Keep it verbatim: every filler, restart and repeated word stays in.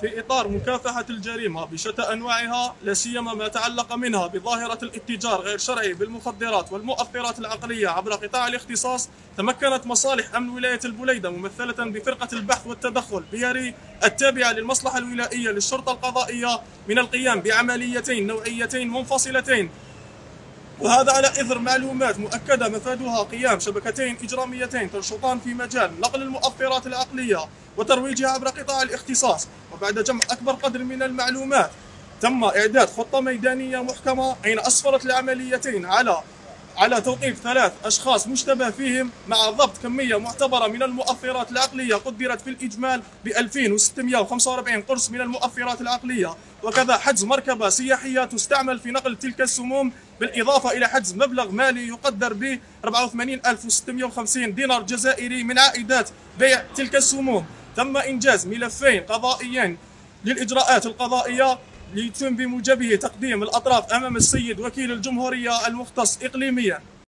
في إطار مكافحة الجريمة بشتى أنواعها، لا سيما ما تعلق منها بظاهرة الاتجار غير شرعي بالمخدرات والمؤثرات العقلية عبر قطاع الاختصاص، تمكنت مصالح أمن ولاية البليدة ممثلة بفرقة البحث والتدخل بياري التابعة للمصلحة الولائية للشرطة القضائية من القيام بعمليتين نوعيتين منفصلتين، وهذا على إثر معلومات مؤكدة مفادها قيام شبكتين إجراميتين تنشطان في مجال نقل المؤثرات العقلية وترويجها عبر قطاع الاختصاص. وبعد جمع أكبر قدر من المعلومات تم إعداد خطة ميدانية محكمة أين أسفرت العمليتين على على توقيف ثلاث أشخاص مشتبه فيهم، مع ضبط كمية معتبرة من المؤثرات العقلية قدرت في الإجمال ب ألفين وستمئة وخمسة وأربعين قرص من المؤثرات العقلية، وكذا حجز مركبة سياحية تستعمل في نقل تلك السموم، بالإضافة إلى حجز مبلغ مالي يقدر ب أربعة وثمانين ألف وستمئة وخمسين دينار جزائري من عائدات بيع تلك السموم. تم إنجاز ملفين قضائيين للإجراءات القضائية ليتم بموجبه تقديم الأطراف أمام السيد وكيل الجمهورية المختص إقليميا.